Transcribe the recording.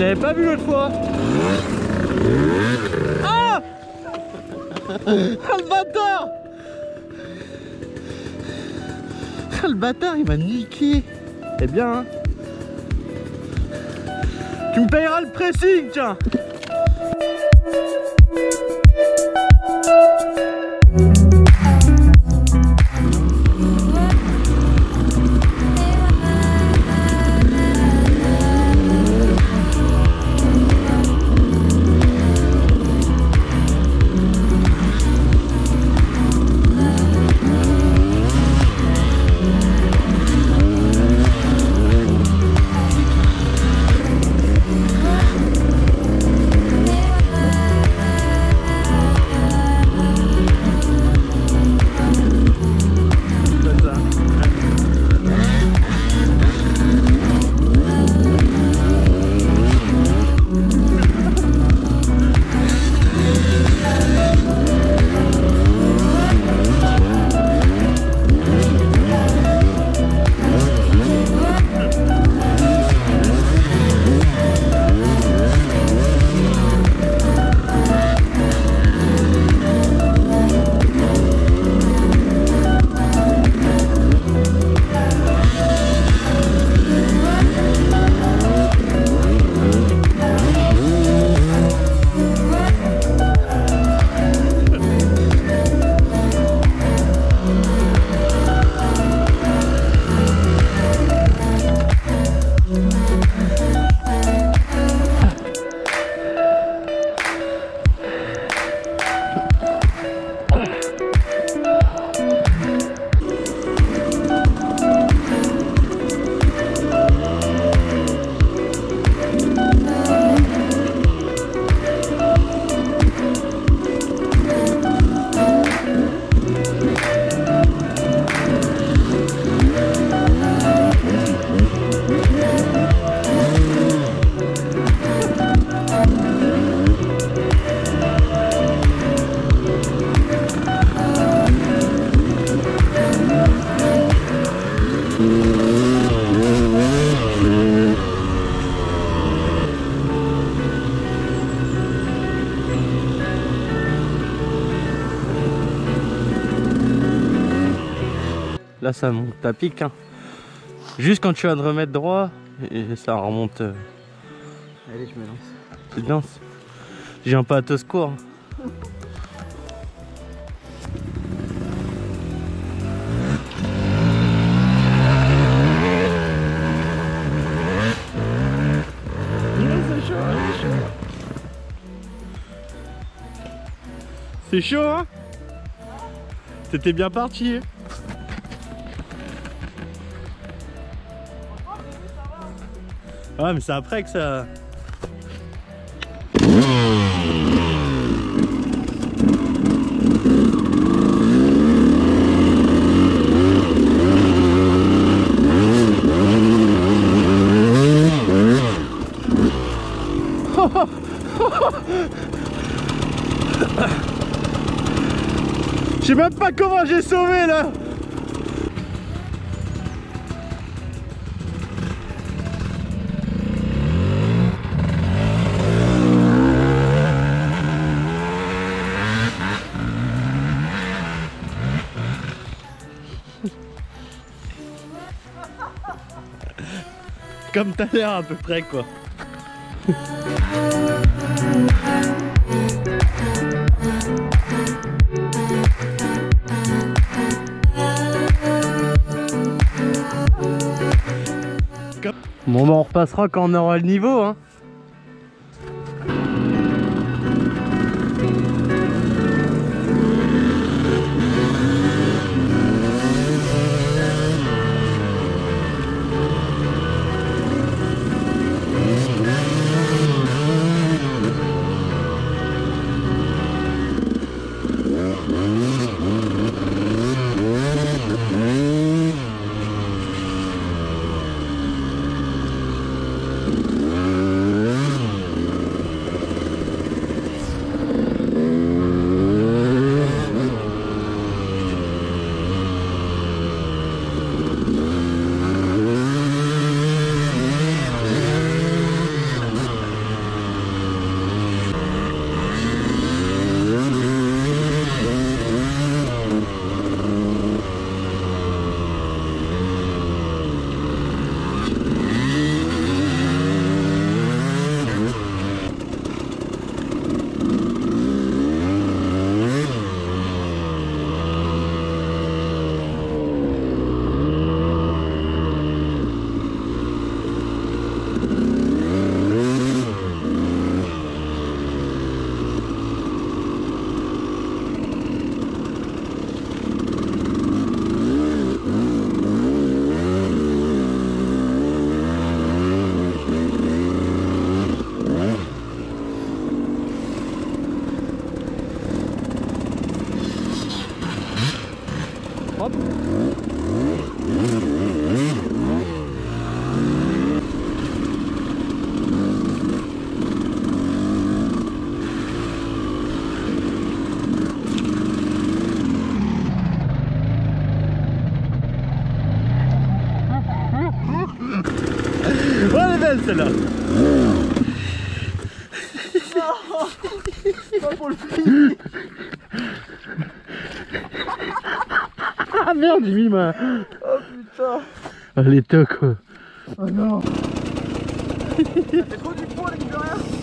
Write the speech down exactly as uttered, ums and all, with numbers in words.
l'avais pas vu l'autre fois. Ah, ah le bâtard. Ah le bâtard il m'a niqué. Eh bien hein. Tu me payeras le pressing tiens. Là ça monte à pic hein. Juste quand tu vas te remettre droit et ça remonte. euh... Allez je me lance. Tu te lances. Je viens pas à te secours. C'est chaud hein. T'étais bien parti. Ah mais c'est après que ça... Je sais même pas comment j'ai sauvé là. Comme t'as l'air à peu près quoi. Bon bah on repassera quand on aura le niveau hein. belle celle-là. Pas pour le prix. Ah merde, j'ai mis ma... Oh putain. Ah, l'état quoi. Oh non. C'est trop du poids, les de rien.